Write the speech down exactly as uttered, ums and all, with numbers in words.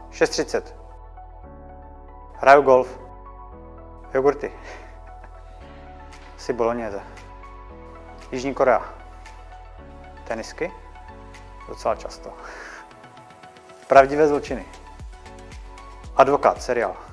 šest třicet. Hraju golf. Jogurty. Asi bolognese. Jižní Korea. Tenisky. Docela často. Pravdivé zločiny. Advokát, seriál.